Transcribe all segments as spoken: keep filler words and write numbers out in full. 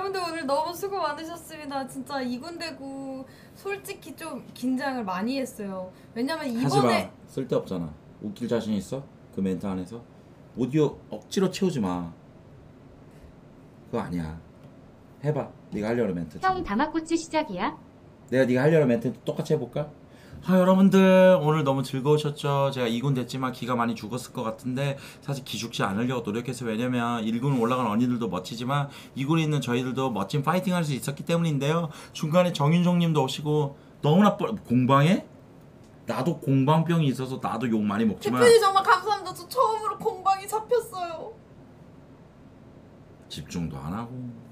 여러분들 오늘 너무 수고 많으셨습니다. 진짜 이군데구 솔직히 좀 긴장을 많이 했어요. 왜냐면 이번에 하지마. 쓸데없잖아. 웃길 자신 있어? 그 멘트 안에서? 오디오 억지로 채우지 마. 그거 아니야. 해봐. 네가 하려는 멘트. 형 다마꼬치 시작이야? 내가 네가 하려는 멘트 똑같이 해볼까? 아 여러분들 오늘 너무 즐거우셨죠? 제가 이 군 됐지만 기가 많이 죽었을 것 같은데 사실 기죽지 않으려고 노력했어요. 왜냐면 일 군 올라간 언니들도 멋지지만 이 군에 있는 저희들도 멋진 파이팅 할 수 있었기 때문인데요. 중간에 정윤종 님도 오시고 너무나 뻘... 공방에? 나도 공방병이 있어서 나도 욕 많이 먹지만 대표님 정말 감사합니다. 저 처음으로 공방이 잡혔어요. 집중도 안 하고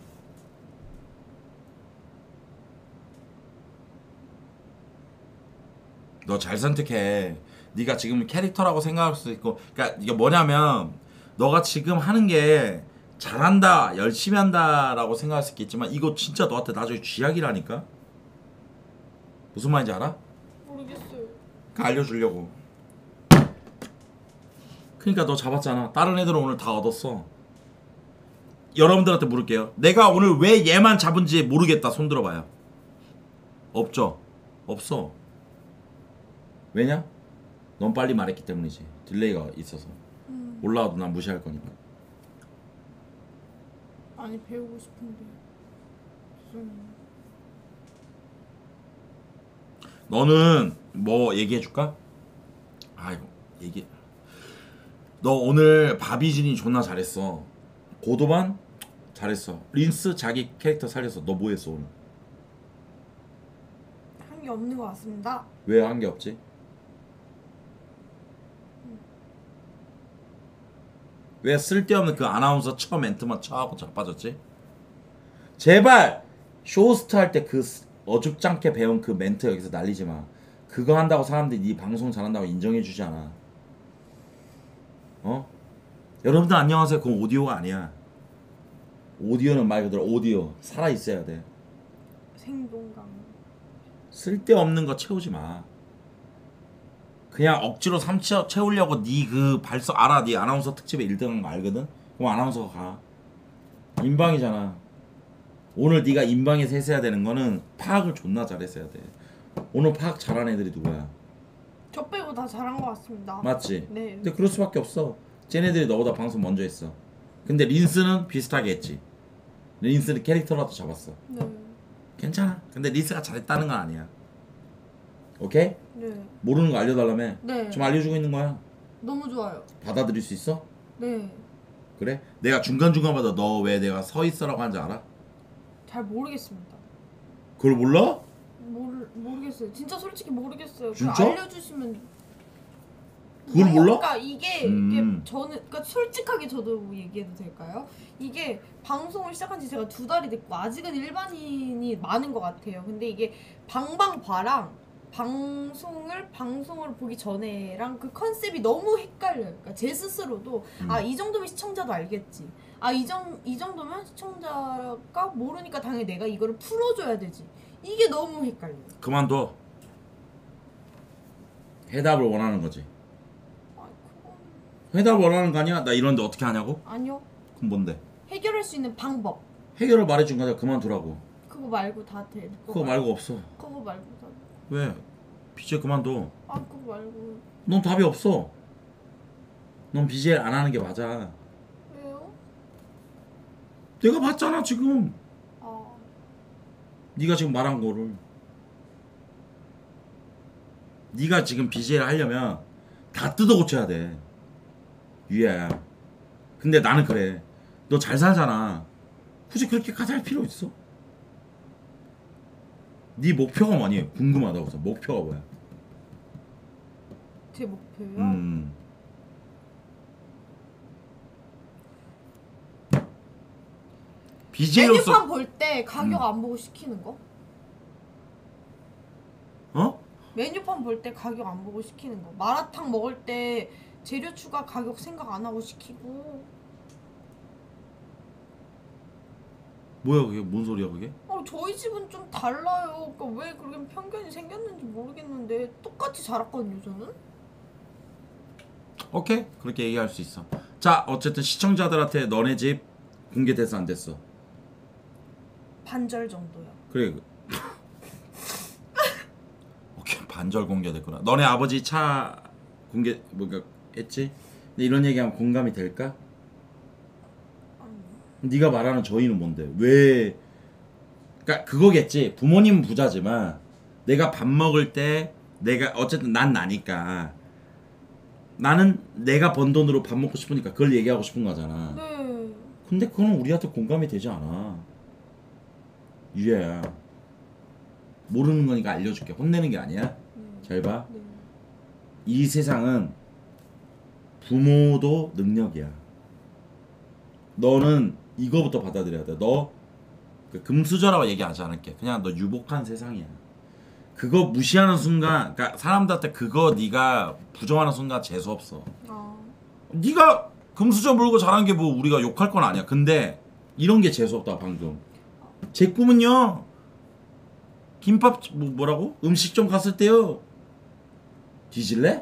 너 잘 선택해. 네가 지금 캐릭터라고 생각할 수도 있고, 그러니까 이게 뭐냐면 너가 지금 하는 게 잘한다, 열심히 한다라고 생각할 수 있겠지만 이거 진짜 너한테 나중에 쥐약이라니까. 무슨 말인지 알아? 모르겠어요. 그 알려주려고. 그러니까 너 잡았잖아. 다른 애들은 오늘 다 얻었어. 여러분들한테 물을게요. 내가 오늘 왜 얘만 잡은지 모르겠다. 손 들어봐요. 없죠? 없어. 왜냐? 넌 빨리 말했기 때문이지. 딜레이가 있어서. 음. 올라와도 난 무시할 거니까. 아니 배우고 싶은데. 죄송해요. 너는 뭐 얘기해줄까? 아이고 얘기. 너 오늘 바비진이 존나 잘했어. 고도반 잘했어. 린스 자기 캐릭터 살렸어. 너 뭐했어 오늘? 한 게 없는 것 같습니다. 왜 한 게 없지? 왜 쓸데없는 그 아나운서 처 멘트만 쳐하고 자빠졌지? 제발 쇼호스트 할 때 그 어줍잖게 배운 그 멘트 여기서 날리지 마. 그거 한다고 사람들이 네 방송 잘한다고 인정해주지 않아. 어? 여러분들 안녕하세요. 그건 오디오가 아니야. 오디오는 말 그대로 오디오 살아있어야 돼. 생동감. 쓸데없는 거 채우지 마. 그냥 억지로 삼 채우려고 네 그 발성 알아. 네 아나운서 특집에 일 등 한 거 알거든? 그럼 아나운서가 가. 인방이잖아. 오늘 네가 인방에서 했어야 되는 거는 파악을 존나 잘했어야 돼. 오늘 파악 잘한 애들이 누구야? 저 빼고 다 잘한 것 같습니다. 맞지? 네. 근데 그럴 수밖에 없어. 쟤네들이 너보다 방송 먼저 했어. 근데 린스는 비슷하게 했지. 린스는 캐릭터라도 잡았어. 네. 괜찮아. 근데 린스가 잘했다는 건 아니야. 오케이? 네. 모르는 거 알려달라며. 네. 좀 알려주고 있는 거야. 너무 좋아요. 받아들일 수 있어? 네. 그래? 내가 중간중간마다 너 왜 내가 서 있어라고 하는지 알아? 잘 모르겠습니다. 그걸 몰라? 모르 모르겠어요. 진짜 솔직히 모르겠어요. 진짜? 그거 알려주시면. 그걸 이게, 몰라? 그러니까 이게 음. 이게 저는 그러니까 솔직하게 저도 얘기해도 될까요? 이게 방송을 시작한 지 제가 두 달이 됐고 아직은 일반인이 많은 것 같아요. 근데 이게 방방과랑 방송을 방송을 보기 전에랑 그 컨셉이 너무 헷갈려요. 그러니까 제 스스로도 음. 아 이 정도면 시청자도 알겠지. 아 이 정 이 정도면 시청자가 모르니까 당연히 내가 이거를 풀어줘야 되지. 이게 너무 헷갈려요. 그만둬. 해답을 원하는 거지. 아 그건 해답을 원하는 거 아니야? 나 이런데 어떻게 하냐고? 아니요. 그럼 뭔데? 해결할 수 있는 방법. 해결을 말해준 거야. 그만두라고. 그거 말고 다 돼. 그거 말고 없어. 그거 말고 다. 왜? 비제이 그만둬. 아 그거 말고. 넌 답이 없어. 넌 비제이 안 하는 게 맞아. 왜요? 내가 봤잖아 지금. 아 네가 지금 말한 거를. 네가 지금 비제이를 하려면 다 뜯어 고쳐야 돼. 유야야. 근데 나는 그래. 너 잘 살잖아. 굳이 그렇게까지 할 필요 있어? 네 목표가 뭐니? 궁금하다. 그래서 목표가 뭐야? 제 목표요? 음. 비제이로서 메뉴판 볼 때 가격 음. 안 보고 시키는 거? 어? 메뉴판 볼 때 가격 안 보고 시키는 거. 마라탕 먹을 때 재료 추가 가격 생각 안 하고 시키고. 뭐야 그게? 뭔 소리야 그게? 어, 저희 집은 좀 달라요. 그러니까 왜 그렇게 편견이 생겼는지 모르겠는데 똑같이 자랐거든요 저는. 오케이 그렇게 얘기할 수 있어. 자 어쨌든 시청자들한테 너네 집 공개됐어 안 됐어? 반절 정도요. 그래. 오케이, 반절 공개됐구나. 너네 아버지 차 공개 뭔가 했지? 근데 이런 얘기하면 공감이 될까? 네가 말하는 저희는 뭔데? 왜? 그러니까 그거겠지. 부모님은 부자지만 내가 밥 먹을 때 내가 어쨌든 난 나니까 나는 내가 번 돈으로 밥 먹고 싶으니까 그걸 얘기하고 싶은 거잖아. 네. 근데 그거는 우리한테 공감이 되지 않아. 유야야. 모르는 거니까 알려줄게. 혼내는 게 아니야. 네. 잘 봐. 네. 이 세상은 부모도 능력이야. 너는 이거부터 받아들여야 돼. 너 그 금수저라고 얘기하지 않을게. 그냥 너 유복한 세상이야. 그거 무시하는 순간, 그러니까 사람들한테 그거 네가 부정하는 순간 재수 없어. 아. 네가 금수저 물고 자란 게 뭐 우리가 욕할 건 아니야. 근데 이런 게 재수 없다 방금. 제 꿈은요. 김밥 뭐 뭐라고? 음식점 갔을 때요. 뒤질래?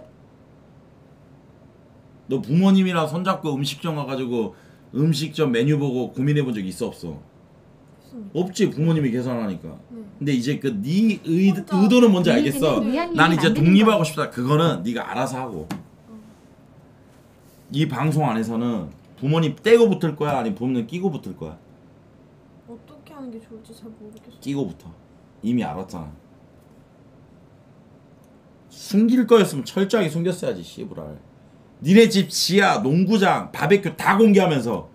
너 부모님이랑 손잡고 음식점 가가지고 음식점 메뉴 보고 고민해 본 적 있어 없어? 없습니다. 없지. 부모님이 계산하니까. 네. 근데 이제 그 네 혼자 의도는 뭔지 알겠어. 위안이 나는 이제 만드는 독립하고 거. 싶다. 그거는 네가 알아서 하고. 이 방송 안에서는 부모님 떼고 붙을 거야, 아니면 부모님 끼고 붙을 거야? 어떻게 하는 게 좋을지 잘 모르겠어요. 끼고 붙어. 이미 알았잖아. 숨길 거였으면 철저하게 숨겼어야지, 씨부랄. 니네 집 지하, 농구장, 바베큐 다 공개하면서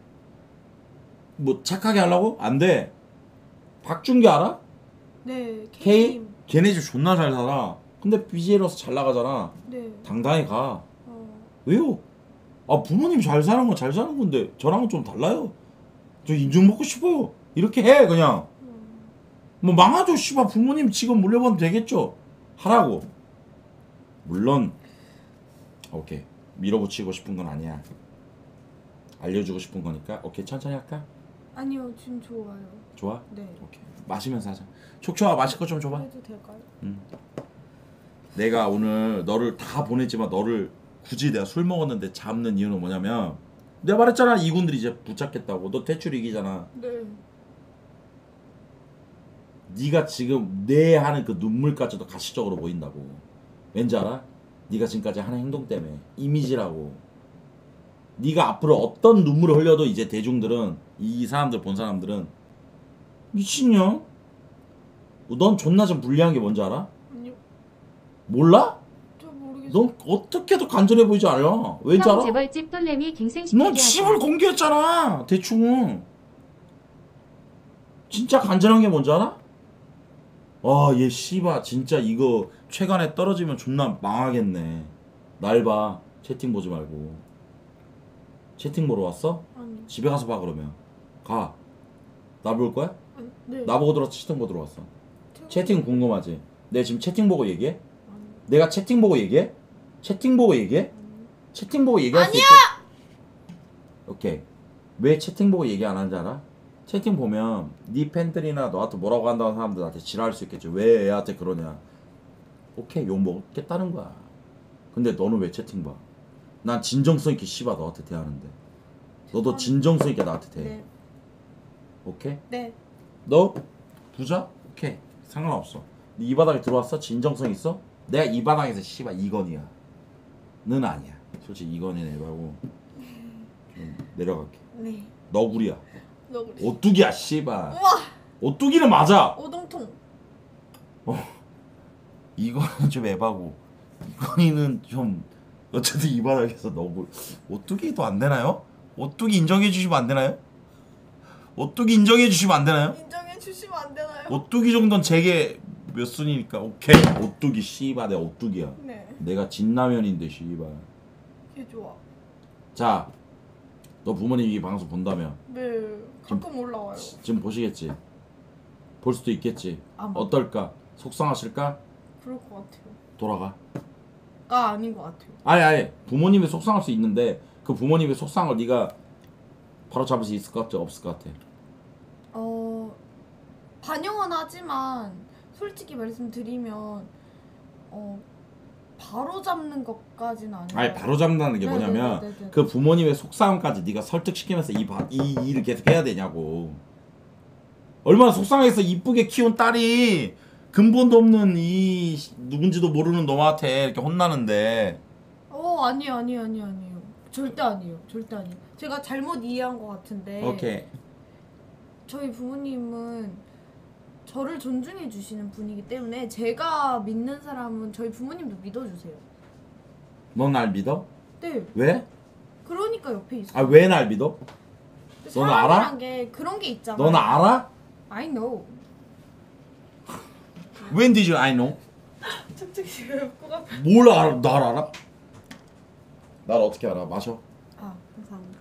뭐 착하게 하려고? 안 돼. 박준기 알아? 네. K? K님. 걔네 집 존나 잘 살아. 근데 비제이로서 잘 나가잖아. 네. 당당히 가. 어. 왜요? 아, 부모님 잘 사는 건 잘 사는 건데 저랑은 좀 달라요. 저 인정받고 싶어요. 이렇게 해 그냥. 뭐 망하죠. 씨발 부모님 직업 물려받으면 되겠죠. 하라고. 물론 오케이 밀어붙이고 싶은 건 아니야. 알려주고 싶은 거니까. 오케이 천천히 할까? 아니요, 지금 좋아요. 좋아? 네. 오케이 마시면서 하자. 촉촉아 마실 거 좀 줘봐. 해도 될까요? 응. 내가 오늘 너를 다 보냈지만 너를 굳이 내가 술 먹었는데 잡는 이유는 뭐냐면 내가 말했잖아. 이군들이 이제 붙잡겠다고. 너 대출 이기잖아. 네. 네가 지금 내 하는 그 눈물까지도 가시적으로 보인다고. 왠지 알아? 네가 지금까지 하는 행동 때문에. 이미지라고. 네가 앞으로 어떤 눈물을 흘려도 이제 대중들은, 이 사람들 본 사람들은 미친년? 넌 존나 좀 불리한 게 뭔지 알아? 아니요. 몰라? 저 모르겠어요. 넌 어떻게 해도 간절해 보이지 않아. 왠지 형 알아? 재벌집 똘렘이 갱생시키게 넌 집을 공개했잖아. 대충은. 진짜 간절한 게 뭔지 알아? 와, 얘 씨바 진짜 이거 최간에 떨어지면 존나 망하겠네. 날 봐. 채팅 보지 말고. 채팅 보러 왔어? 아니. 집에 가서 봐 그러면. 가. 나 볼 거야? 아니. 네. 나보고 들어왔어? 채팅 보고 들어왔어? 태국- 채팅 궁금하지? 내가 지금 채팅 보고 얘기해? 아니. 내가 채팅 보고 얘기해? 채팅 보고 얘기해? 아니. 채팅 보고 얘기할 수 아니야! 있게. 오케이. 왜 채팅 보고 얘기 안 하는지 알아? 채팅 보면 네 팬들이나 너한테 뭐라고 한다는 사람들 나한테 지랄할 수 있겠지. 왜 애한테 그러냐. 오케이 욕 먹겠다는 거야. 근데 너는 왜 채팅 봐? 난 진정성 있게 씨발 너한테 대하는데. 너도 진정성 있게 나한테 대해. 네. 오케이? 네. 너 부자? 오케이. 상관없어. 네 이 바닥에 들어왔어? 진정성 있어? 내가 이 바닥에서 씨발 이건이야. 는 아니야. 솔직히 이건이네 말고 좀 내려갈게. 네. 너구리야. 너구리. 오뚜기야 씨발. 우와! 오뚜기는 맞아. 오동통. 이거는 좀 에바고 이건이는 좀 어쨌든 이 바닥에서 너구 오뚜기도 안 되나요? 오뚜기 인정해 주시면 안 되나요? 오뚜기 인정해 주시면 안 되나요? 인정해 주시면 안 되나요? 오뚜기 정도는 제게 몇 순이니까 오케이. 오뚜기 씨발 내가 오뚜기야. 네. 내가 진라면인데 씨발. 개 좋아. 자, 너 부모님 이 방송 본다며 네. 가끔 올라와요. 지금 보시겠지? 볼 수도 있겠지? 아마. 어떨까? 속상하실까? 그럴 것 같아요. 돌아가. 가 아닌 것 같아요. 아니 아니 부모님이 속상할 수 있는데 그 부모님의 속상을 네가 바로 잡을 수 있을 것 같아? 없을 것 같아? 어 반영은 하지만 솔직히 말씀드리면 어 바로 잡는 것까지는 아니에요. 아니 바로 잡는다는 게 뭐냐면 네네네네네. 그 부모님의 속상함까지 네가 설득시키면서 이, 바, 이 일을 계속 해야 되냐고. 얼마나 속상해서 이쁘게 키운 딸이 근본도 없는 이 누군지도 모르는 놈한테 이렇게 혼나는데. 어 아니에요 아니에요 아니에요 아니에요 절대 아니에요 절대 아니에요. 제가 잘못 이해한 것 같은데 오케이. 저희 부모님은 저를 존중해 주시는 분이기 때문에 제가 믿는 사람은 저희 부모님도 믿어주세요. 넌 날 믿어? 네 왜? 그러니까 옆에 있어. 아 왜 날 믿어? 너는 알아? 사람이란 게 그런 게 있잖아. 너는 알아? I know. When did you I know? 촉촉이 왜 코가 뭘 알아? 날 알아? 날 어떻게 알아? 마셔. 아 감사합니다.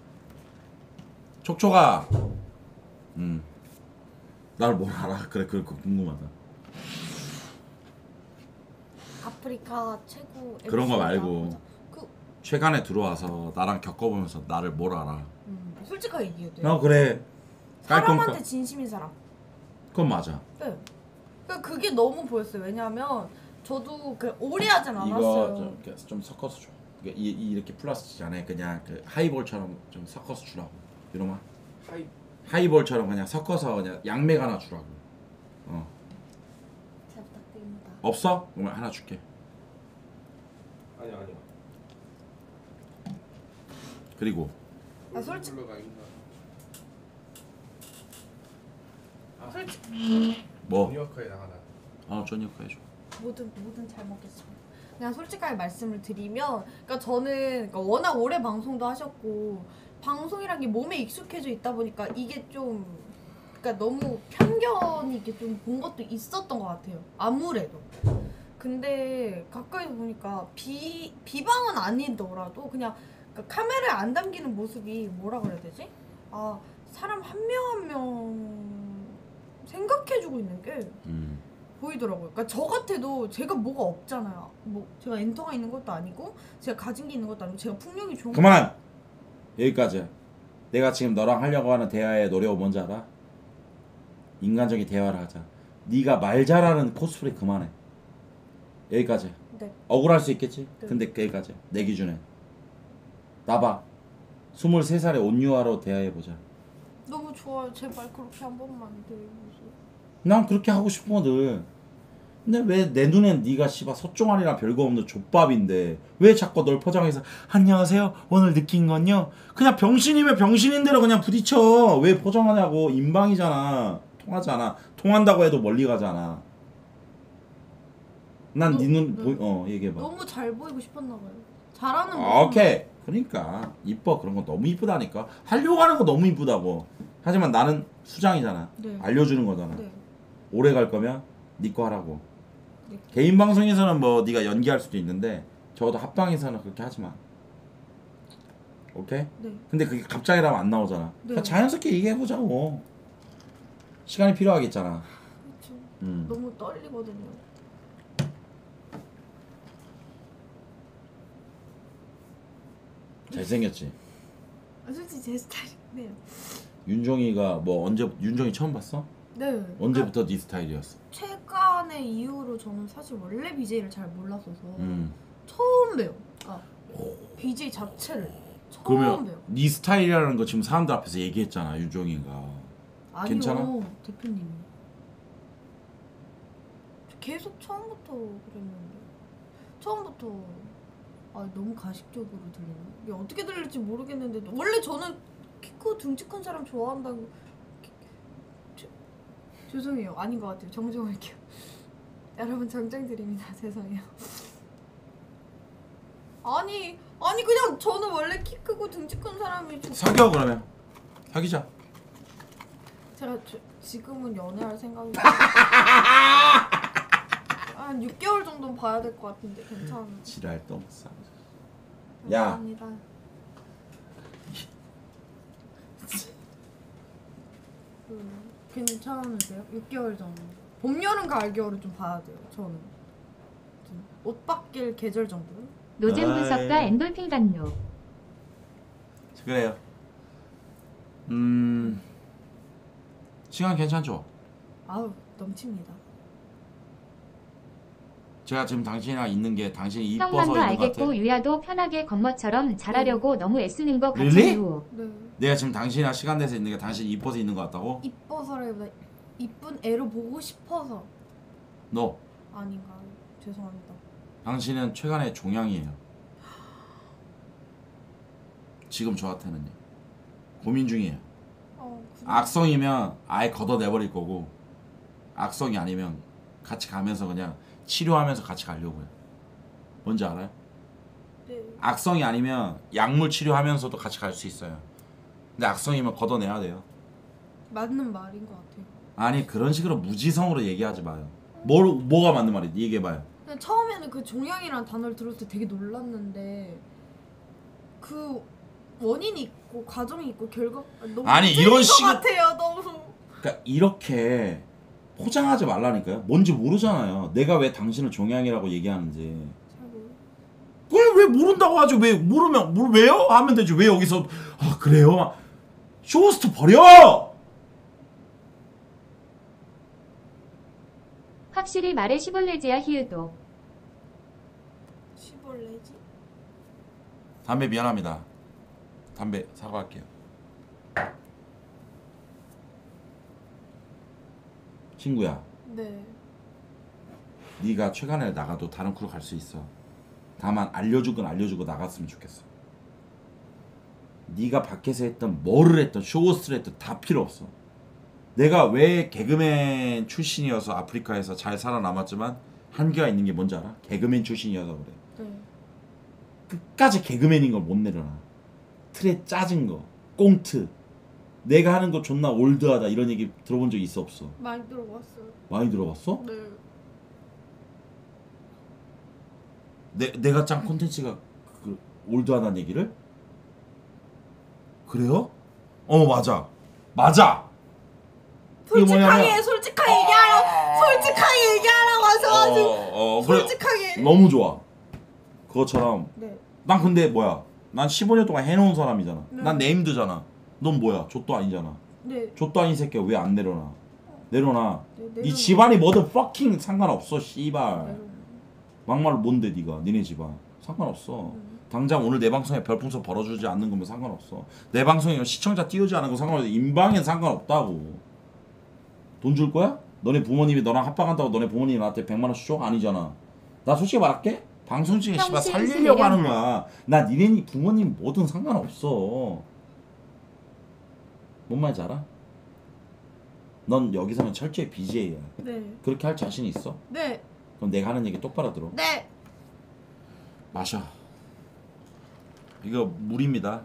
촉촉아. 음. 날 뭘 알아? 그래 그래 그거 궁금하다. 아프리카 최고 그런 거 엠씨가 말고. 보자. 그 최근에 들어와서 나랑 겪어보면서 나를 뭘 알아? 음, 솔직하게 얘기해도 돼요. 어 그래. 사람한테 깔끔까? 진심인 사람. 그건 맞아. 네. 그러니까 그게 너무 보였어요. 왜냐하면 저도 그 오래 하진 이거 않았어요. 좀, 이렇게 좀 섞어서 줘. 이게 이, 이- 이렇게 플라스틱 안에 그냥 그 하이볼처럼 좀 섞어서 주라고. 이놈아. 하이 하이볼처럼 그냥 섞어서 그냥 양맥 하나 주라고. 어. 잘 부탁드립니다. 없어? 그러면 하나 줄게. 아니야 아니야. 그리고 아, 솔직- 가 있나? 아 솔직 뭐? 뉴요커에 나가나. 어 전역해 줘. 뭐든 뭐든 잘 먹겠습니다. 그냥 솔직하게 말씀을 드리면, 그러니까 저는 그러니까 워낙 오래 방송도 하셨고 방송이란 게 몸에 익숙해져 있다 보니까 이게 좀 그러니까 너무 편견이 이렇게 좀 본 것도 있었던 것 같아요. 아무래도. 근데 가까이서 보니까 비 비방은 아니더라도 그냥 그러니까 카메라에 안 담기는 모습이 뭐라 그래야 되지? 아 사람 한 명 한 명 생각해주고 있는 게 음. 보이더라고요. 그러니까 저 같아도 제가 뭐가 없잖아요. 뭐 제가 엔터가 있는 것도 아니고 제가 가진 게 있는 것도 아니고 제가 풍력이 좋은 그만. 여기까지. 내가 지금 너랑 하려고 하는 대화의 노래가 뭔지 알아? 인간적인 대화를 하자. 네가 말 잘하는 코스프레 그만해. 여기까지. 네. 억울할 수 있겠지? 네. 근데 여기까지. 내 기준에. 나봐. 스물세 살의 온유화로 대화해보자. 너무 좋아요. 제발 그렇게 한 번만 해주세요. 난 그렇게 하고 싶거든. 근데 왜 내 눈엔 네가 씨발 서종환이랑 별거 없는 족밥인데 왜 자꾸 널 포장해서 안녕하세요 오늘 느낀 건요 그냥 병신이면 병신인 대로 그냥 부딪혀. 왜 포장하냐고. 인방이잖아. 통하잖아. 통한다고 해도 멀리 가잖아. 난 네 눈 네. 보이 어 얘기해봐. 너무 잘 보이고 싶었나 봐요. 잘하는 아, 모습. 오케이. 그러니까 이뻐. 그런 거 너무 이쁘다니까. 하려고 하는 거 너무 이쁘다고. 하지만 나는 수장이잖아. 네. 알려주는 거잖아. 네. 오래 갈 거면 네 거 하라고. 네. 개인 방송에서는 뭐 네가 연기할 수도 있는데 적어도 합방에서는 그렇게 하지 마. 오케이? 네. 근데 그게 갑자기라면 안 나오잖아. 네. 그러니까 자연스럽게 얘기해 보자고. 시간이 필요하겠잖아. 그렇죠. 음. 너무 떨리거든요. 잘생겼지. 아, 솔직히 제 스타일이네요. 윤종이가 뭐 언제 윤종이 처음 봤어? 네. 언제부터 네 스타일이었어? 최근의 이후로 저는 사실 원래 비제이를 잘 몰랐어서 음. 처음 배워. 그러니까 비제이 자체를 처음 그러면 배워. 네 스타일이라는 거 지금 사람들 앞에서 얘기했잖아. 윤종이가. 아니요, 괜찮아? 대표님. 저 계속 처음부터 그랬는데 처음부터 아 너무 가식적으로 들리나? 이게 어떻게 들릴지 모르겠는데 원래 저는 키 크고 등치 큰 사람 좋아한다고. 키- 저- 죄송해요, 아닌 것 같아요. 정정할게요. 여러분 정정드립니다. 죄송해요. 아니 아니 그냥 저는 원래 키 크고 등치 큰 사람이 좋. 사겨 그러면. 사귀자. 제가 저, 지금은 연애할 생각이 한 육 개월 정도 봐야 될 것 같은데 괜찮아요. 지랄 똥 싸. 야. 감사합니다. 음, 괜찮으세요? 육 개월 정도. 봄, 여름, 가을, 겨울은 좀 봐야 돼요. 저는 좀 옷 바뀔 계절 정도. 노잼 분석가 아이. 엔돌핀 강로. 그래요. 음. 시간 괜찮죠? 아우 넘칩니다. 제가 지금 당신이랑 있는 게 당신이 이뻐서 형만도 있는 것 알겠고 같아. 유야도 편하게 겉멋처럼 잘하려고 너무 애쓰는 거 같은 Really? 이유. 네. 내가 지금 당신이랑 시간 내서 있는 게 당신이 이뻐서 있는 것 같다고? 이뻐서라기보다 이쁜 애로 보고 싶어서 너 아닌가요? 죄송합니다. 당신은 최근에 종양이에요. 지금 저한테는요. 고민 중이에요. 어, 그래. 악성이면 아예 걷어내버릴 거고 악성이 아니면 같이 가면서 그냥 치료하면서 같이 가려고요. 뭔지 알아요? 네. 악성이 아니면 약물 치료하면서도 같이 갈 수 있어요. 근데 악성이면 걷어내야 돼요. 맞는 말인 것 같아요. 아니 그런 식으로 무지성으로 얘기하지 마요. 뭘, 뭐가 맞는 말이야? 얘기해봐요. 그냥 처음에는 그 종양이라는 단어를 들었을 때 되게 놀랐는데 그 원인이 있고 과정이 있고 결과 너무 아니, 틀린 이런 것 식으로- 같아요. 너무 그러니까 이렇게 포장하지 말라니까요. 뭔지 모르잖아요. 내가 왜 당신을 종양이라고 얘기하는지. 잘 모르. 그걸 왜 모른다고 하죠? 왜 모르면 모르 왜요? 하면 되지. 왜 여기서 아 그래요? 쇼호스트 버려. 확실히 말해 시벌레지야 히읗도. 시벌레지? 담배 미안합니다. 담배 사과할게요. 친구야, 네. 네가 최근에 나가도 다른 크루 갈 수 있어. 다만 알려주건 알려주고 나갔으면 좋겠어. 네가 밖에서 했던 뭐를 했던 쇼호스트를 했던 다 필요 없어. 내가 왜 개그맨 출신이어서 아프리카에서 잘 살아남았지만 한계가 있는 게 뭔지 알아? 개그맨 출신이어서 그래. 네. 끝까지 개그맨인 걸 못 내려놔. 틀에 짜진 거, 꽁트. 내가 하는 거 존나 올드하다 이런 얘기 들어본 적 있어 없어? 많이 들어봤어요. 많이 들어봤어? 네. 내, 내가 짠 콘텐츠가 그 올드하다는 얘기를? 그래요? 어 맞아 맞아. 이게 솔직하게 뭐냐면- 솔직하게 얘기하라고 솔직하게 얘기하라고 하셔가지고 어, 어, 그래. 솔직하게. 너무 좋아. 그것처럼 네. 난 근데 뭐야, 난 십오 년 동안 해놓은 사람이잖아. 네. 난 네임드잖아. 넌 뭐야, 족도 아니잖아. 네. 족도 아닌 새끼야. 왜 안 내려놔? 내려놔. 네, 네 내려놔. 집안이 뭐든 fucking 상관없어 씨발. 네. 막말로 뭔데 네가, 니네 집안 상관없어. 음. 당장 오늘 내 방송에 별풍선 벌어주지 않는 거면 상관없어. 내 방송에 시청자 띄우지 않은 거 상관없어. 인방엔 상관없다고. 돈 줄 거야? 너네 부모님이 너랑 합방한다고 너네 부모님이 나한테 백만 원씩 줘? 아니잖아. 나 솔직히 말할게. 방송 중에 씨발 평생 살리려고 쓰레기 하는 거야. 나 니네 부모님 뭐든 상관없어. 뭔 말인지 알아? 넌 여기서는 철저히 비제이야. 네. 그렇게 할 자신 있어? 네. 그럼 내가 하는 얘기 똑바로 들어. 네. 마셔. 이거 물입니다.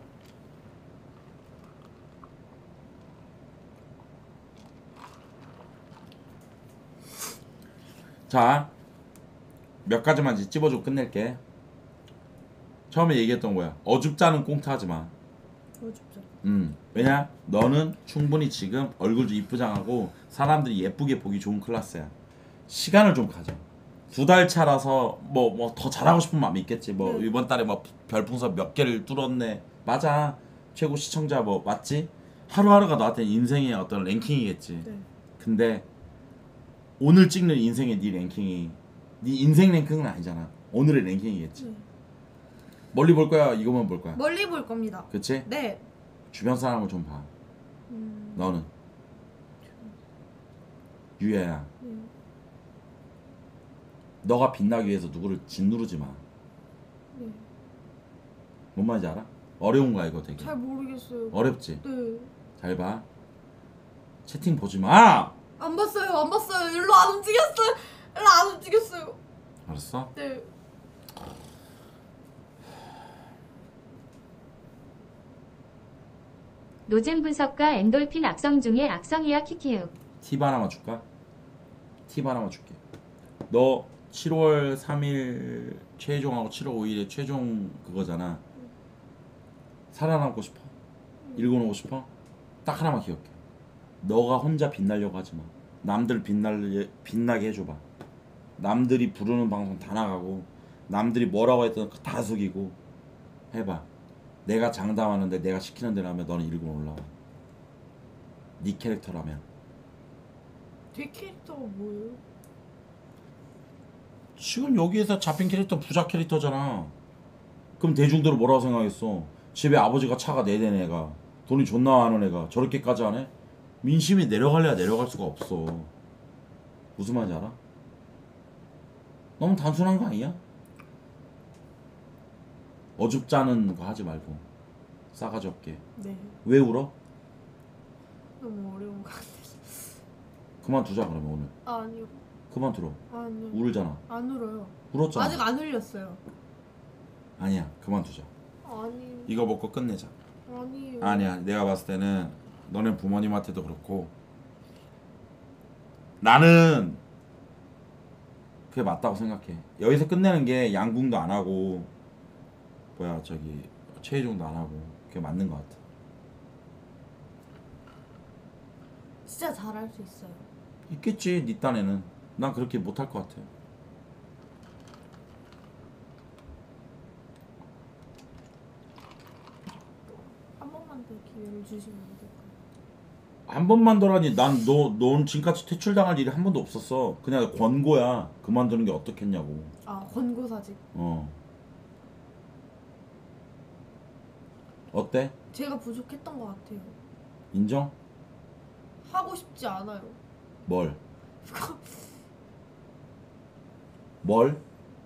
자, 몇 가지만 이제 찝어주고 끝낼게. 처음에 얘기했던 거야. 어줍잖은 꽁트 하지 마. 보여줍죠. 음. 왜냐? 너는 충분히 지금 얼굴도 이쁘장하고 사람들이 예쁘게 보기 좋은 클래스야. 시간을 좀 가져. 두 달 차라서 뭐 뭐 더 잘하고 싶은 마음이 있겠지. 뭐 네. 이번 달에 뭐 별풍선 몇 개를 뚫었네. 맞아. 최고 시청자 뭐 맞지? 하루하루가 너한테 인생의 어떤 랭킹이겠지. 네. 근데 오늘 찍는 인생의 네 랭킹이 네 인생 랭킹은 아니잖아. 오늘의 랭킹이겠지. 네. 멀리 볼 거야? 이거만 볼 거야? 멀리 볼 겁니다. 그치? 네. 주변 사람을 좀 봐. 음. 너는 유야야. 네. 너가 빛나기 위해서 누구를 짓누르지 마. 네. 뭔 말인지 알아? 어려운 거야 이거 되게. 잘 모르겠어요. 어렵지? 네. 잘 봐. 채팅 보지 마. 안 봤어요. 안 봤어요. 일로 안 움직였어요. 일로 안 움직였어요. 알았어? 네. 노잼 분석과 엔돌핀 악성 중에 악성이야 키키윽. 팁 하나만 줄까? 팁 하나만 줄게. 너 칠월 삼일 최종하고 칠월 오일에 최종 그거잖아. 살아남고 싶어? 일궈놓고 싶어? 딱 하나만 기억해. 너가 혼자 빛나려고 하지 마. 남들 빛날, 빛나게 해줘봐. 남들이 부르는 방송 다 나가고 남들이 뭐라고 했든 다 숙이고 해봐. 내가 장담하는데 내가 시키는 대로 하면 너는 일군 올라와. 네 캐릭터라면. 제 캐릭터가 뭐예요? 지금 여기에서 잡힌 캐릭터 부자 캐릭터잖아. 그럼 대중들은 뭐라고 생각했어? 집에 아버지가 차가 네 대는 애가 돈이 존나 많은 애가 저렇게까지 하네? 민심이 내려갈래야 내려갈 수가 없어. 무슨 말인지 알아? 너무 단순한 거 아니야? 어줍잖은 거 하지 말고 싸가지 없게. 네. 왜 울어? 너무 어려운 것 같아요. 그만두자 그러면 오늘. 아니요. 그만두러. 아니요. 울잖아. 안 울어요. 울었잖아. 아직 안 울렸어요. 아니야 그만두자. 아니. 이거 먹고 끝내자. 아니요. 아니야 내가 봤을 때는 너네 부모님한테도 그렇고 나는 그게 맞다고 생각해. 여기서 끝내는 게 양궁도 안 하고 뭐야 저기 최혜종도 안 하고 그게 맞는 것 같아. 진짜 잘할 수 있어요. 있겠지 네 딴에는. 난 그렇게 못할 것 같아. 한 번만 더 기회를 주시면 안 될까요? 한 번만 더라니. 난 너 넌 지금까지 퇴출당할 일이 한 번도 없었어. 그냥 권고야. 그만두는 게 어떻겠냐고. 아, 권고사직. 어 어때? 제가 부족했던 것 같아요. 인정? 하고 싶지 않아요. 뭘? 뭘?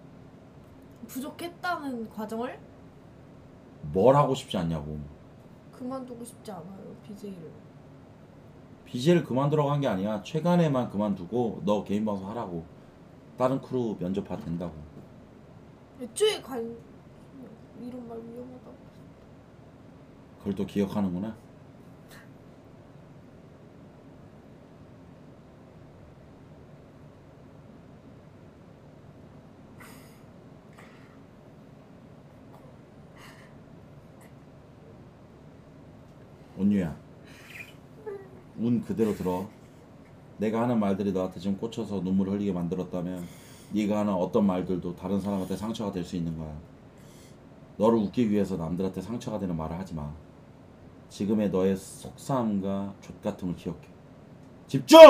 부족했다는 과정을 뭘 하고 싶지 않냐고. 그만두고 싶지 않아요. 비제이를. 비제이를 그만두라고 한 게 아니야. 최근에만 그만두고 너 개인 방송 하라고. 다른 크루 면접해도 된다고. 애초에 관 이런 말 위험하다. 그걸 또 기억하는구나. 온유야, 운 그대로 들어. 내가 하는 말들이 너한테 지금 꽂혀서 눈물을 흘리게 만들었다면 네가 하는 어떤 말들도 다른 사람한테 상처가 될 수 있는 거야. 너를 웃기기 위해서 남들한테 상처가 되는 말을 하지 마. 지금의 너의 속상함과 족같음을 기억해. 집중!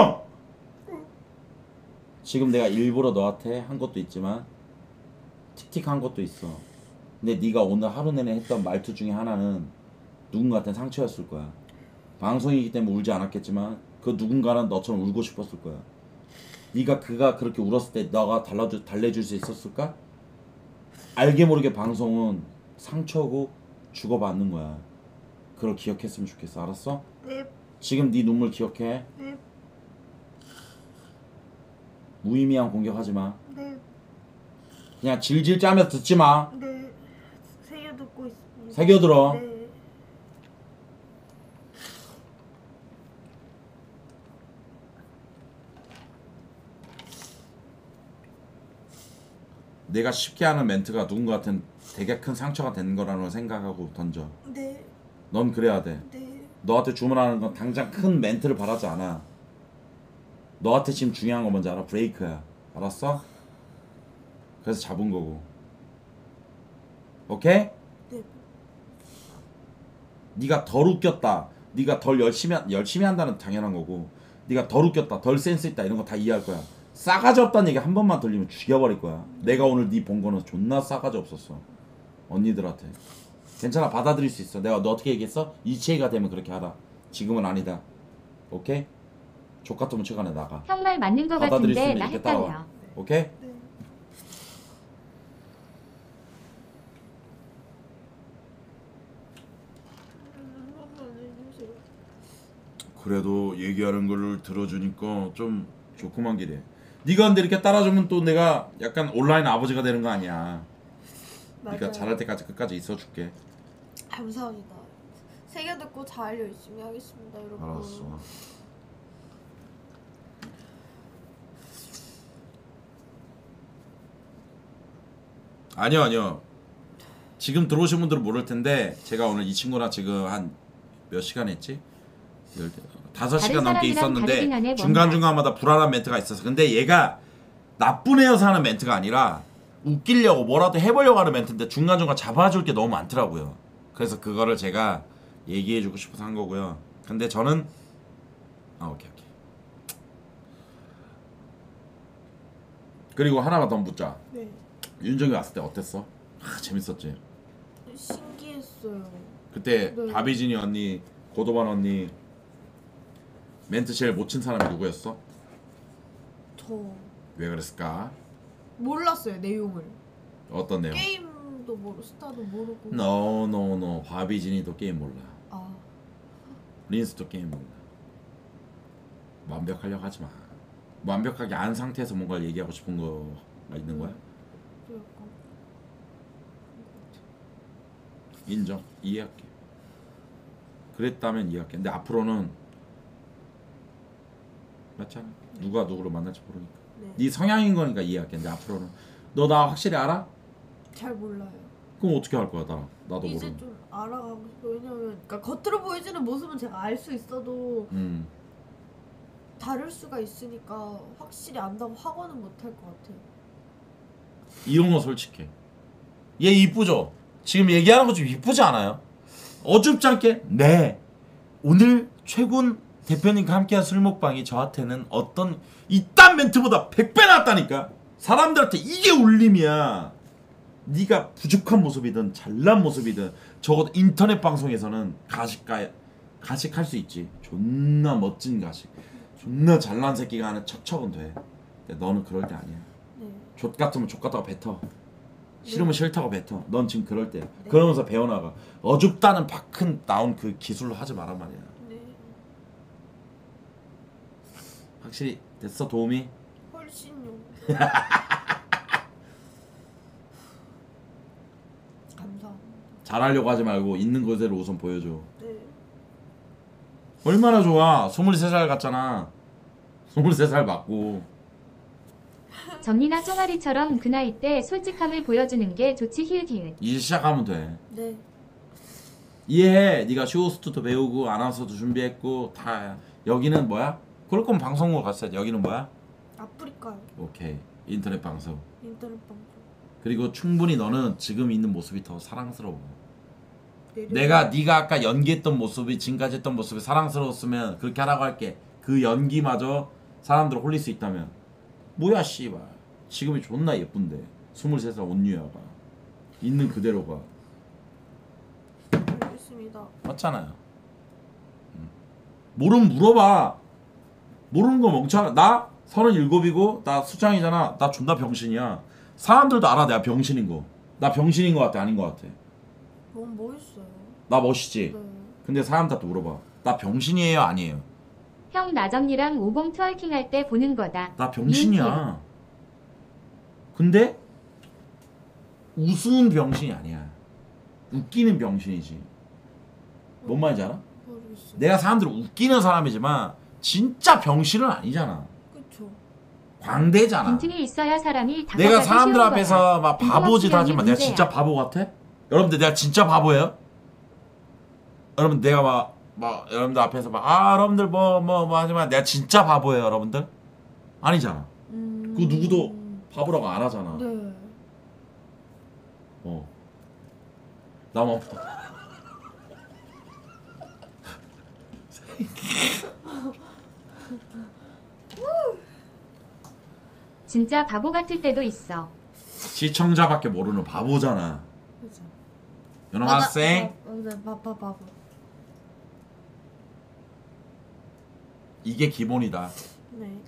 지금 내가 일부러 너한테 한 것도 있지만 틱틱한 것도 있어. 근데 네가 오늘 하루 내내 했던 말투 중에 하나는 누군가한테 상처였을 거야. 방송이기 때문에 울지 않았겠지만 그 누군가는 너처럼 울고 싶었을 거야. 네가 그가 그렇게 울었을 때 너가 달라주, 달래줄 수 있었을까? 알게 모르게 방송은 상처고 주고받는 거야. 그걸 기억했으면 좋겠어. 알았어? 네. 지금 네 눈물 기억해. 네. 무의미한 공격하지 마. 네. 그냥 질질 짜면서 듣지 마. 네. 새겨 듣고 있습니다. 새겨들어. 네. 내가 쉽게 하는 멘트가 누군가한테는 되게 큰 상처가 되는 거라는 걸 생각하고 던져. 네. 넌 그래야 돼. 네. 너한테 주문하는 건 당장 큰 멘트를 바라지 않아. 너한테 지금 중요한 건 뭔지 알아? 브레이크야. 알았어? 그래서 잡은 거고. 오케이? 네. 네가 덜 웃겼다. 네가 덜 열심히 한- 열심히 한다는 당연한 거고. 네가 덜 웃겼다. 덜 센스 있다. 이런 거 다 이해할 거야. 싸가지 없다는 얘기 한 번만 들리면 죽여버릴 거야. 내가 오늘 네 본 거는 존나 싸가지 없었어. 언니들한테. 괜찮아. 받아들일 수 있어. 내가 너 어떻게 얘기했어? 이치가 되면 그렇게 하라. 지금은 아니다. 오케이? 족같으면 최근에 나가. 형 말 맞는 거 받아들일 수 같은데 있으면 나 이렇게 따라와. 헷갈려. 오케이? 네. 한 번만 해주세요. 그래도 얘기하는 걸 들어주니까 좀 좋구만 기래. 네가 근데 이렇게 따라주면 또 내가 약간 온라인 아버지가 되는 거 아니야. 맞아요. 네가 잘할 때까지 끝까지 있어줄게. 감사합니다. 새겨 듣고 잘 열심히 하겠습니다, 여러분. 알았어. 아니요 아니요. 지금 들어오신 분들은 모를 텐데 제가 오늘 이 친구랑 지금 한 몇 시간 했지? 열- 다섯 시간 다른 넘게 사람이랑 다르긴 하네, 있었는데 뭔가. 중간중간마다 불안한 멘트가 있어서. 근데 얘가 나쁜 애여서 하는 멘트가 아니라 웃기려고 뭐라도 해보려고 하는 멘트인데 중간중간 잡아줄 게 너무 많더라고요. 그래서 그거를 제가 얘기해주고 싶어서 한 거고요. 근데 저는 아 오케이 오케이. 그리고 하나만 더 묻자. 네. 윤정이 왔을 때 어땠어? 아, 재밌었지. 신기했어요. 그때 네. 바비진이 언니, 고도반 언니 멘트 제일 못 친 사람이 누구였어? 저 왜 그랬을까? 몰랐어요 내용을. 어떤 내용? 게임도 모르, 스타도 모르고. No, no, no. 바비진이도 게임 몰라. 아, 린스도 게임 몰라. 완벽하려고 하지 마. 완벽하게 안 상태에서 뭔가 얘기하고 싶은 거가 있는 거야? 또 약간 인정. 이해할게. 그랬다면 이해할게. 근데 앞으로는 맞잖아. 누가 누구를 만날지 모르니까. 네. 네 성향인 거니까 이해할게. 근데 앞으로는 너 나 확실히 알아? 잘 몰라요. 그럼 어떻게 할 거야, 나? 나도 이제 모르는. 좀 알아가고 싶어요. 왜냐면 그러니까 겉으로 보여지는 모습은 제가 알 수 있어도 음. 다를 수가 있으니까 확실히 안다고 확언은 못할 것 같아요. 이런 거 솔직해. 얘 이쁘죠? 지금 얘기하는 거 좀 이쁘지 않아요? 어줍지 않게 네 오늘 최군 대표님과 함께한 술 먹방이 저한테는 어떤 이딴 멘트보다 백 배 낫다니까. 사람들한테 이게 울림이야. 네가 부족한 모습이든 잘난 모습이든 적어도 인터넷 방송에서는 가식가 가식할 수 있지. 존나 멋진 가식, 존나 잘난 새끼가 하는 척척은 돼. 근데 너는 그럴 때 아니야. 네. 족 같으면 족 같다고 뱉어. 싫으면 싫다고 뱉어. 넌 지금 그럴 때야. 네. 그러면서 배워나가. 어줍다는 바큰 나온 그 기술로 하지 마란 말이야. 네. 확실히 됐어 도움이? 훨씬요. 감사합니다. 잘하려고 하지 말고 있는 그대로 우선 보여줘. 네. 얼마나 좋아. 스물세 살 같잖아. 스물세 살 맞고. 정리나 쫑아리처럼 그 나이 때 솔직함을 보여주는 게 좋지 힐기은. 이제 시작하면 돼. 네. 이해해. 네가 쇼호스트도 배우고 아나운서도 준비했고 다. 여기는 뭐야? 그럴 거면 방송국 갔어야지. 여기는 뭐야? 아프리카요. 오케이. 인터넷 방송. 인터넷 방송. 그리고 충분히 너는 지금 있는 모습이 더 사랑스러워. 내려- 내가 네가 아까 연기했던 모습이 지금까지 했던 모습이 사랑스러웠으면 그렇게 하라고 할게. 그 연기마저 사람들을 홀릴 수 있다면 뭐야 씨발 지금이 존나 예쁜데 스물세 살 온유야가 있는 그대로가 알겠습니다. 맞잖아요. 음. 모르면 물어봐. 모르는 거 멍청하. 나 서른일곱이고 나 수장이잖아. 나 존나 병신이야. 사람들도 알아 내가 병신인 거. 나 병신인 거 같아 아닌 거 같아. 너무 멋있어요. 나 멋있지. 네. 근데 사람들한테 물어봐. 나 병신이에요 아니에요? 형 나정이랑 오봉 트월킹 할 때 보는 거다. 나 병신이야. 근데 우스운 병신이 아니야. 웃기는 병신이지. 뭔 말인지 알아? 모르겠어요. 내가 사람들을 웃기는 사람이지만 진짜 병신은 아니잖아. 그쵸. 광대잖아. 빈틈이 있어야 사람이 다가가기 내가 사람들 쉬운 앞에서 거다. 막 바보짓 뜬금없이 하지만 내가 문제야. 진짜 바보 같아? 여러분들 내가 진짜 바보예요? 여러분 내가 막, 막 여러분들 앞에서 막 아 여러분들 뭐 뭐 뭐 하지만 내가 진짜 바보예요 여러분들? 아니잖아. 음... 그 누구도 바보라고 안 하잖아. 네. 어. 나만 진짜 바보 같을 때도 있어. 시청자밖에 모르는 바보잖아. 그죠. You know what I'm saying? 맞아. 바바 바보. 이게 기본이다. 네.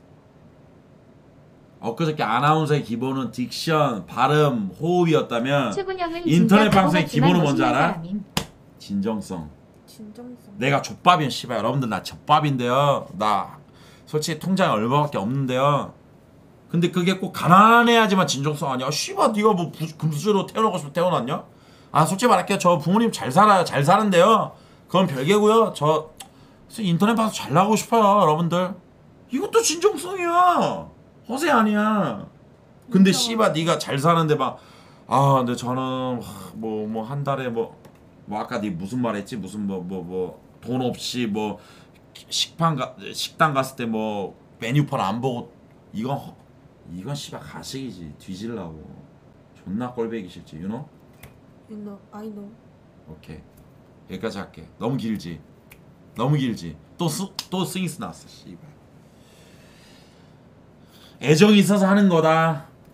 엊그저께 아나운서의 기본은 딕션, 발음, 호흡이었다면 최군 형은 인터넷 진짜 바보 방송의 같지만 기본은 뭔지 멋있는 알아? 사람임. 진정성. 진정성. 내가 족밥이면 씨발 여러분들 나 족밥인데요. 나 솔직히 통장에 얼마밖에 없는데요. 근데 그게 꼭 가난해야지만 진정성 아니야. 씨발 네가 뭐 부, 금수저로 태어나고 싶어 태어났냐? 아 솔직히 말할게요. 저 부모님 잘 살아요. 잘 사는데요. 그건 별개고요. 저 인터넷 방송 잘 나가고 싶어요. 여러분들. 이것도 진정성이야. 허세 아니야. 근데 진짜. 씨발 네가 잘 사는데 막 아 근데 저는 뭐 뭐 한 달에 뭐 뭐 아까 네 무슨 말 했지? 무슨 뭐 뭐 뭐 돈 없이 뭐 식판 가 식당 갔을 때 뭐 메뉴판 안 보고 이건 허, 이건 씨발 가식이지. 뒤질라고. 존나 꼴배기 싫지. you know? You know, I know. 오케이. 여기까지 할게. 너무 길지. 너무 길지. 또또 스윙스 났어. 씨발. 애정이 있어서 하는 거다.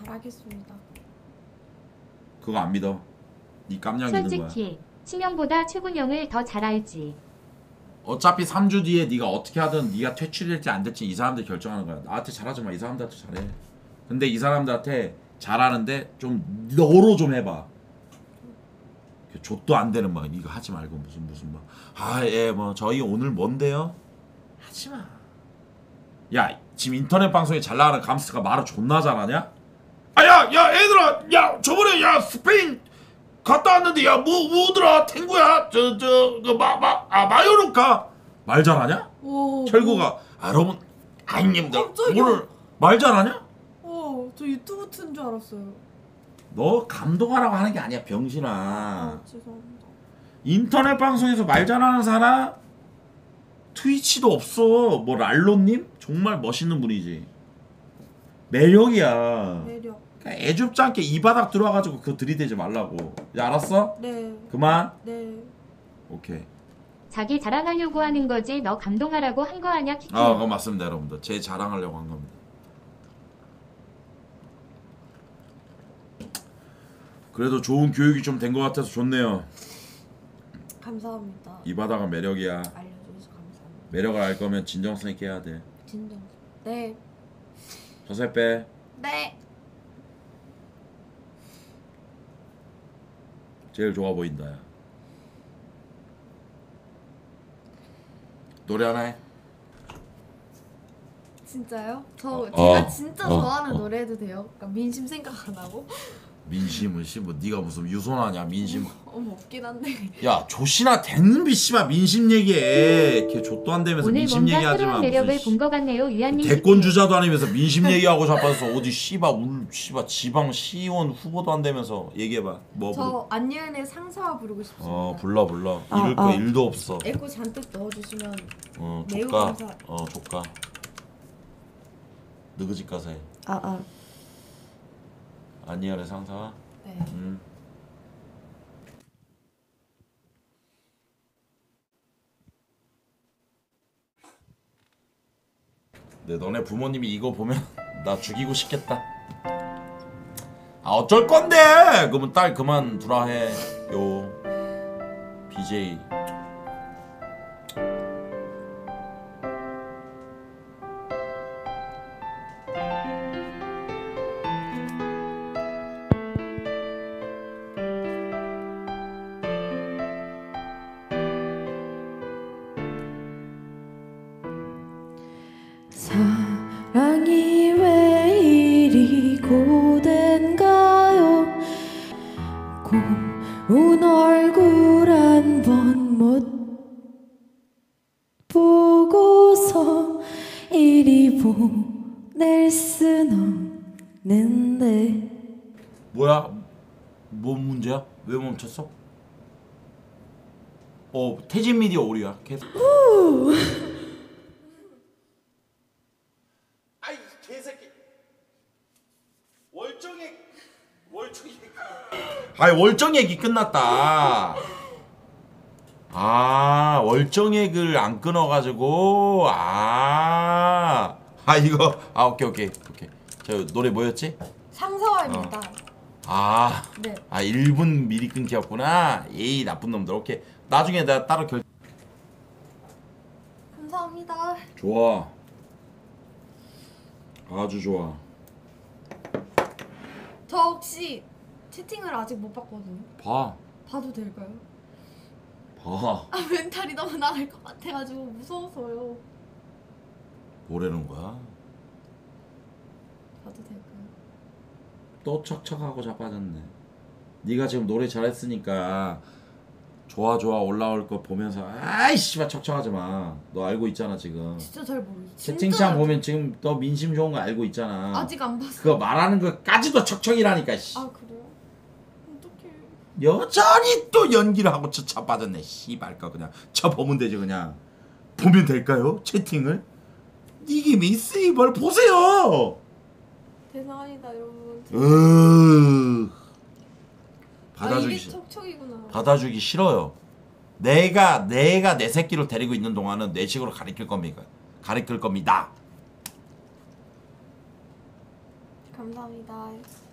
알겠습니다. 그거 안 믿어. 니 깜냥 믿는 거야. 솔직히 치명보다 최군형을 더 잘 알지. 어차피 삼 주 뒤에 네가 어떻게 하든 네가 퇴출될지 안 될지 이 사람들이 결정하는 거야. 나한테 잘하지 마. 이 사람들한테 잘해. 근데 이 사람들한테 잘하는데 좀 너로 좀 해봐. 좆도 안 되는 막 이거 하지 말고 무슨 무슨 막 아 예 뭐 저희 오늘 뭔데요? 하지 마. 야 지금 인터넷 방송에 잘 나가는 감스가 말을 존나 잘하냐? 아야 야 얘들아 야 저번에 야 스페인 갔다 왔는데 야뭐 뭐더라 탱구야 저저그마마아 마요르카 말 잘하냐? 오. 철구가 아 여러분 아님들 깜짝이야. 오늘 말 잘하냐? 오, 저 유튜브 튼 줄 알았어요. 너 감동하라고 하는 게 아니야 병신아. 아, 죄송합니다. 인터넷 방송에서 말 잘하는 사람 트위치도 없어. 뭐 랄로님 정말 멋있는 분이지. 매력이야. 매력. 그러니까 애줍지 않게 이 바닥 들어와가지고 그거 들이대지 말라고. 이제 알았어? 네. 그만. 네. 오케이. 자기 자랑하려고 하는 거지 너 감동하라고 한 거 아냐 키키. 아, 그거 맞습니다, 여러분들. 제 자랑하려고 한 겁니다. 그래도 좋은 교육이 좀 된 것 같아서 좋네요. 감사합니다. 이 바닥은 매력이야. 알려줘서 감사합니다. 매력을 알 거면 진정성 있게 해야 돼. 진정. 네. 서세 빼. 네. 제일 좋아 보인다. 야. 노래 하나 해. 진짜요? 저 어. 제가 어. 진짜 어. 좋아하는 어. 노래 해도 돼요? 그러니까 민심 생각 안 하고? 민심은 씨뭐 네가 무슨 유소나냐 민심. 어머 없긴 한데. 야 조신아 됐는비 씨발 민심 얘기해. 걔 좆도 안 되면서 오늘 민심 뭔가 얘기하지 새로운 마. 매력을 무슨 본 거 같네요 유한님. 대권 주자도 아니면서 민심 얘기하고 자빠서 어디 씨발 울 씨발 지방 시의원 후보도 안 되면서 얘기해봐. 뭐 부르? 저 안예은의 상사와 부르고 싶습니다. 어 불러 불러. 아, 잃을 거 아. 일도 없어. 에코 잔뜩 넣어주시면 어 매우 조까. 감사- 어 조까. 너그 집 가서 해. 아 아. 안니언의 상사. 네. 음. 네, 너네 부모님이 이거 보면 나 죽이고 싶겠다. 아 어쩔 건데? 그러면 딸 그만 두라 해. 요 비제이. 사랑이 왜 이리 고된가요? 고운 얼굴 한 번 못 보고서 이리 보낼 순 없는데. 뭐야? 뭔 문제야? 왜 멈췄어? 어 태진 미디어 오류야. 계속. 아이 개새끼. 월정액 월정액. 아이 월정액이 끝났다. 아 월정액을 안 끊어가지고 아. 아 이거 아 오케이 오케이 오케이. 저 노래 뭐였지? 상사와입니다. 아. 네. 아 일 분 미리 끊겼구나. 에이 나쁜 놈들. 오케이. 나중에 내가 따로 결. 감사합니다. 좋아. 아주 좋아. 저 혹시 채팅을 아직 못 봤거든요. 봐. 봐도 될까요? 봐. 아 멘탈이 너무 나갈 것 같아가지고 무서워서요. 뭐라는 거야? 봐도 될까요? 또 척척하고 자빠졌네. 네가 지금 노래 잘했으니까 좋아 좋아 올라올 거 보면서 아이 씨발 척척하지 마. 너 알고 있잖아 지금. 진짜 잘 모르겠어. 채팅창 진짜 보면 지금 너 민심 좋은 거 알고 있잖아. 아직 안 봤어. 그거 말하는 거까지도 척척이라니까 씨. 아 그래요? 어떡해. 여전히 또 연기를 하고 저 자빠졌네. 씨발 거 그냥 저 보면 되지 그냥. 보면 될까요? 채팅을? 이게 미스이벌 보세요. 죄송합니다 여러분. 으 아 받아주기 이게 싫 척척이구나. 받아주기 싫어요. 내가 내가 내 새끼를 데리고 있는 동안은 내 식으로 가리킬 겁니다. 가리킬 겁니다. 감사합니다.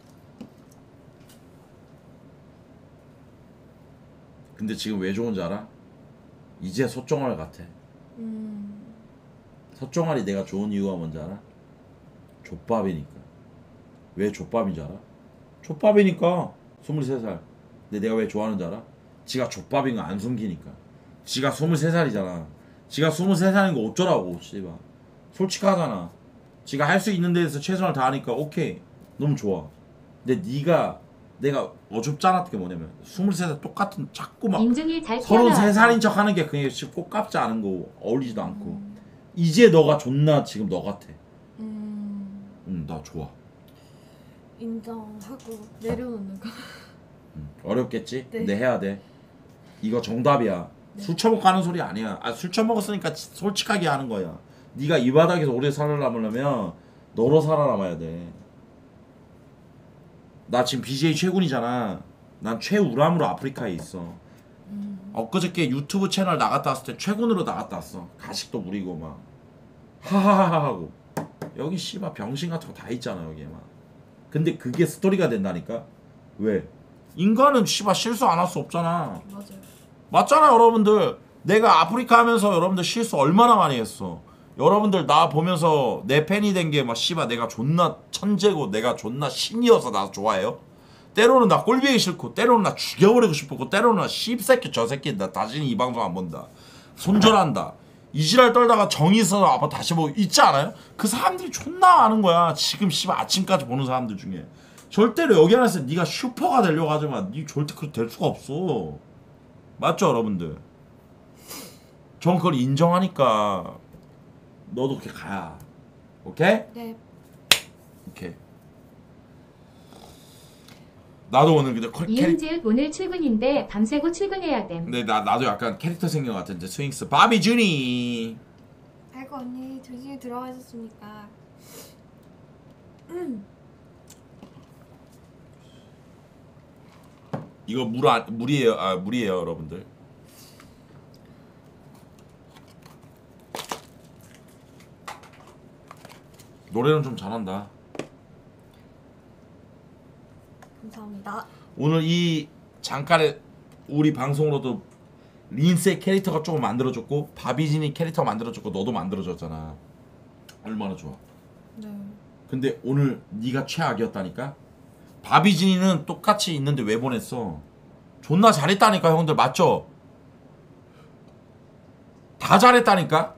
근데 지금 왜 좋은지 알아? 이제 소정알 같아. 음. 서정알이 내가 좋은 이유가 뭔지 알아? 족밥이니까. 왜 족밥인지 알아? 족밥이니까. 스물세 살. 근데 내가 왜 좋아하는지 알아? 지가 족밥인 거 안 숨기니까. 지가 스물세 살이잖아. 지가 스물세 살인 거 어쩌라고 씨발. 솔직하잖아. 지가 할 수 있는 데에서 최선을 다하니까 오케이. 너무 좋아. 근데 네가 내가 어줍잖아 게 뭐냐면 스물세 살 똑같은 자꾸 막 민중이 잘 서른세 키워나왔다. 살인 척 하는 게 그게 꽃깝지 않은 거 어울리지도 않고 이제 너가 존나 지금 너 같아. 음. 응, 나 좋아. 인정하고 내려놓는 거. 응. 어렵겠지? 네. 근데 해야 돼. 이거 정답이야. 네. 술 처먹고 하는 소리 아니야. 아, 술 처먹었으니까 지- 솔직하게 하는 거야. 네가 이 바닥에서 오래 살아남으려면 너로 살아남아야 돼. 나 지금 비제이 최군이잖아. 난 최우람으로 아프리카에 있어. 음. 엊그저께 유튜브 채널 나갔다 왔을 때 최군으로 나갔다 왔어. 가식도 부리고 막 하하하하 하고 여기 씨발 병신 같은 거 다 있잖아 여기에 막. 근데 그게 스토리가 된다니까. 왜? 인간은 씨발 실수 안 할 수 없잖아. 맞아요. 맞잖아 여러분들. 내가 아프리카 하면서 여러분들 실수 얼마나 많이 했어. 여러분들 나 보면서 내 팬이 된 게 막 씨발 내가 존나 천재고 내가 존나 신이어서 나 좋아해요? 때로는 나 꼴보기 싫고 때로는 나 죽여버리고 싶었고 때로는 나 씹새끼 저 새끼 나 다시는 이 방송 안 본다. 손절한다. 이지랄 떨다가 정이 있어서 아빠 다시 보고 있지 않아요? 그 사람들이 존나 많은 거야. 지금 씨발 아침까지 보는 사람들 중에. 절대로 여기 안에서 네가 슈퍼가 되려고 하지만 네 절대 그렇게 될 수가 없어. 맞죠 여러분들? 전 그걸 인정하니까 너도 그렇게 가야. 오케이? 네. 오케이. 나도 오늘 근데 컬- 캐릭 이은지읒 오늘 출근인데 밤새고 출근해야 됨. 근데 나 나도 약간 캐릭터 생긴 것 같은데 스윙스 바비 주니. 아이고 언니 조심히 들어가셨습니까? 이거 물 안, 물이에요. 아 물이에요 여러분들. 노래는 좀 잘한다. 감사합니다. 오늘 이 잠깐의 우리 방송으로도 린스의 캐릭터가 조금 만들어졌고 바비진이 캐릭터 만들어졌고 너도 만들어졌잖아. 얼마나 좋아. 네. 근데 오늘 네가 최악이었다니까. 바비진이는 똑같이 있는데 왜 보냈어? 존나 잘했다니까 형들 맞죠? 다 잘했다니까.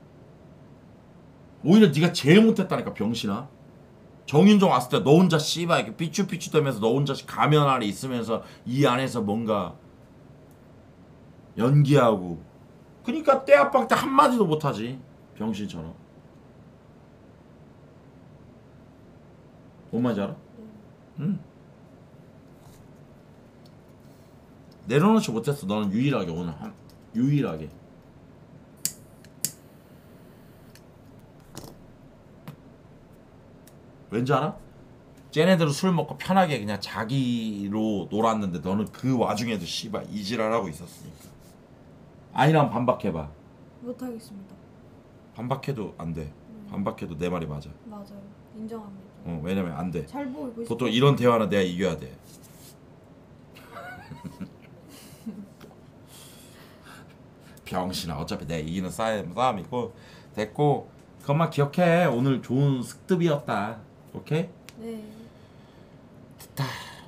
오히려 네가 제일 못했다니까 병신아. 정윤종 왔을 때 너 혼자 씨발 이렇게 삐쭈삐쭈 되면서 너 혼자 가면 아래 있으면서 이 안에서 뭔가 연기하고 그니까 떼압박 때 한마디도 못하지 병신처럼. 뭔 말인지 알아? 응. 내려놓지 못했어. 너는 유일하게 오늘 한 유일하게. 왠지 알아? 쟤네들은 술 먹고 편하게 그냥 자기로 놀았는데 너는 그 와중에도 씨발 이지랄하고 있었으니까. 아니랑 반박해봐. 못하겠습니다. 반박해도 안 돼. 반박해도 내 말이 맞아. 맞아요. 인정합니다. 어, 왜냐면 안 돼. 잘 보이고 싶어. 보통 이런 대화는 내가 이겨야 돼. 병신아 어차피 내가 이기는 싸움, 싸움이고 됐고 그것만 기억해. 오늘 좋은 습득이었다. 오케이? 네. 됐다.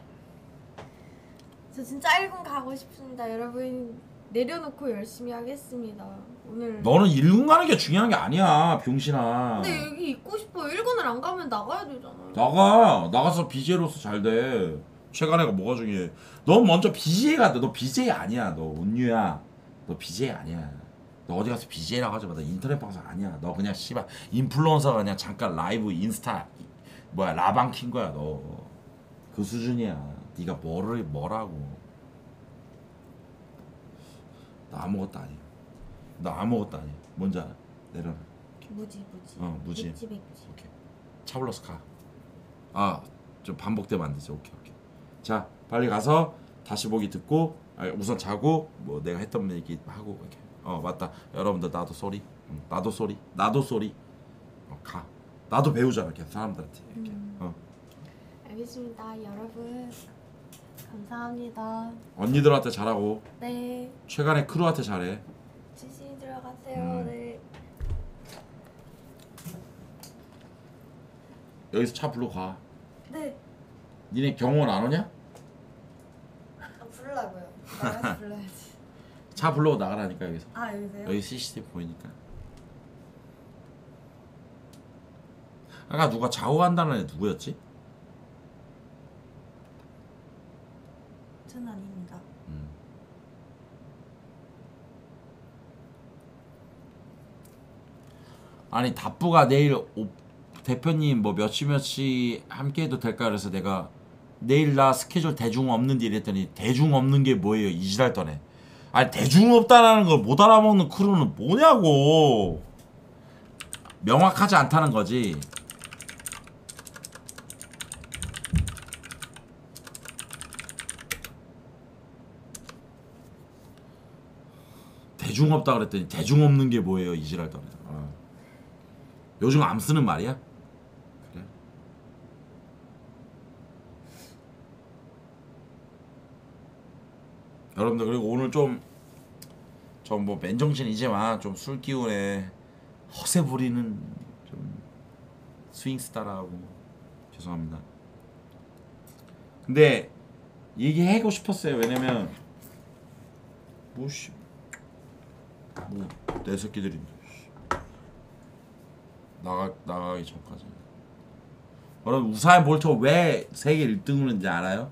저 진짜 일군 가고 싶습니다. 여러분 내려놓고 열심히 하겠습니다. 오늘. 너는 일군 가는 게 중요한 게 아니야 병신아. 근데 여기 있고 싶어. 일군을 안 가면 나가야 되잖아요. 나가 나가서 비제이로서 잘 돼. 최간애가 뭐가 중요해. 너 먼저 비제이가 돼. 너 비제이 아니야. 너 온유야. 너 비제이 아니야. 너 어디 가서 비제이라고 하지 마. 너 인터넷 방송 아니야. 너 그냥 씨발 인플루언서가 그냥 잠깐 라이브 인스타 뭐야 라방 킨 거야. 너 그 수준이야. 네가 뭐를 뭐라고. 나 아무것도 아니야. 나 아무것도 아니야. 뭔지 알아? 내려놔. 무지 무지. 어, 무지. 백지 백지. 오케이. 차블러스 가. 아, 좀 반복되면 안 되지. 오케이, 오케이. 자, 빨리 가서 다시 보기 듣고 아, 우선 자고 뭐 내가 했던 얘기 하고 이렇게. 어, 맞다. 여러분들 나도 쏘리. 응, 나도 쏘리. 나도 쏘리. 어, 가. 나도 배우잖아. 이렇게 사람들한테 이렇게. 음. 어. 알겠습니다, 여러분. 감사합니다. 언니들한테 잘하고 네. 최근에 크루한테 잘해. 조심히 들어가세요. 음. 네. 여기서 차 불러 가. 네. 니네 경호원 안 오냐? 아, 부르려고요. 나가서 불러야지. 차 불러 나가라니까 여기서. 아, 여기세요? 여기 씨씨티비 보이니까. 아까 누가 좌우한다는 애 누구였지? 전 아닙니다. 음. 아니 다뿌가 내일 오, 대표님 뭐 몇시 몇시 함께 해도 될까 그래서 내가 내일 나 스케줄 대중 없는데 이랬더니 대중 없는 게 뭐예요 이지랄 떠네. 아니 대중 없다라는 걸 못 알아먹는 크루는 뭐냐고. 명확하지 않다는 거지. 대중 없다 그랬더니 대중 없는 게 뭐예요 이지랄 떠네. 어. 요즘 안 쓰는 말이야? 그래? 여러분들 그리고 오늘 좀 전 뭐 맨정신이지만 좀 술 기운에 허세 부리는 좀 스윙스타라고 죄송합니다. 근데 얘기하고 싶었어요. 왜냐면 뭐씨 뭐 내 새끼들인데 나가 나가기 전까지. 여러분 우사인 볼트 왜 세계 일 등을 했는지 알아요?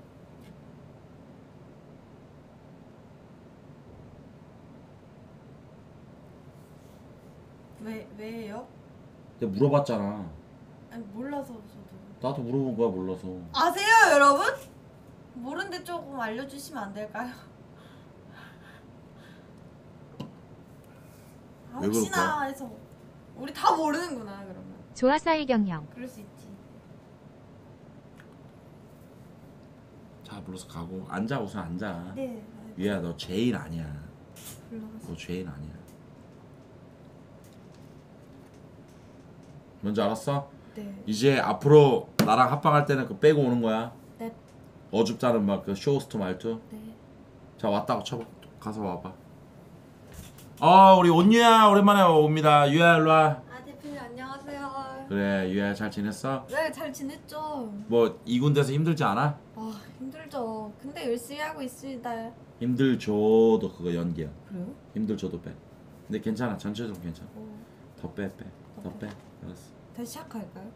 왜 왜요? 내가 물어봤잖아. 아니, 몰라서 저도. 나도 물어본 거야 몰라서. 아세요, 여러분? 모르는데 조금 알려주시면 안 될까요? 아, 왜 혹시나 그럴까? 해서. 우리 다 모르는구나 그러면. 조아사 이경영. 그럴 수 있지. 자 불러서 가고 앉아 우선 앉아. 네. 유야 너 죄인 아니야. 불러가서. 너 죄인 아니야. 뭔지 알았어? 네. 이제 앞으로 나랑 합방할 때는 그 빼고 오는 거야. 네. 어줍다는 막 그 쇼호스트 말투. 네. 자 왔다고 쳐봐. 가서 와봐. 어 우리 온유야 오랜만에 옵니다. 유야 일로 와. 아, 대표님 안녕하세요. 그래 유야 잘 지냈어? 네, 잘 지냈죠? 뭐 이 군데서 힘들지 않아? 아, 힘들죠. 근데 열심히 하고 있습니다. 힘들줘도 그거 연기야. 그래요? 힘들줘도 빼. 근데 괜찮아 전체적으로 괜찮아. 어, 더 빼 빼. 더 빼. 알았어. 다시 시작할까요?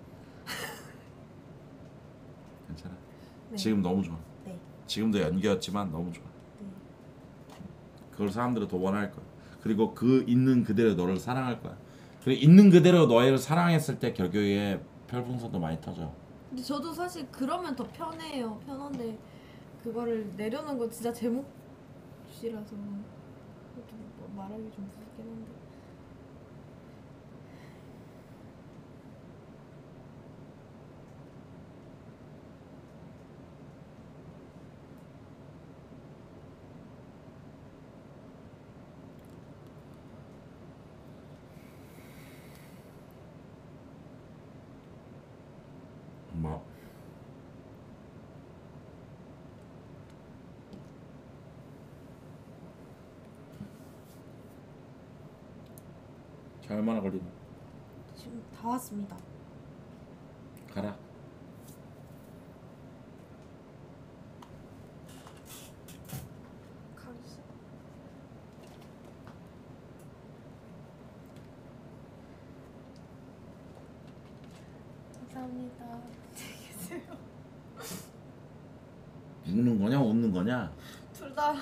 괜찮아. 네. 지금 너무 좋아. 네. 지금도 연기였지만 너무 좋아. 네. 그걸 사람들은 더 원할 거야. 그리고 그 있는 그대로 너를 사랑할 거야. 그리고 있는 그대로 너를 사랑했을 때 결국에 별풍선도 많이 터져. 근데 저도 사실 그러면 더 편해요. 편한데 그거를 내려놓은 거 진짜 제 몫이라서 그것도 뭐 말하기 좀 무섭긴 한데. 뭐 자 얼마나 걸리나? 지금 다 왔습니다. 가라. 가겠어. 감사합니다. 안녕히 계세요. 웃는 거냐 웃는 거냐? 둘 다.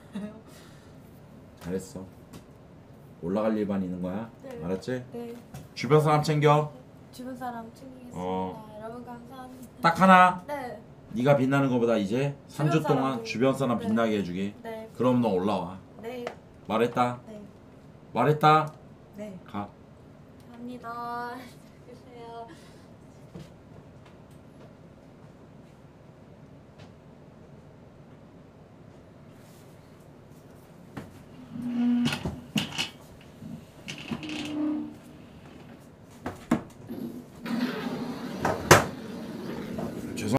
잘했어. 올라갈 일만 있는 거야. 네. 알았지? 네. 주변 사람 챙겨. 주변 사람 챙기겠습니다. 어. 여러분 감사합니다. 딱 하나. 네. 네가 빛나는 것보다 이제 삼 주 주변 동안 사람들. 주변 사람 네. 빛나게 해주기. 네. 그럼 너 올라와. 네. 말했다. 네. 말했다. 네. 가. 감사합니다.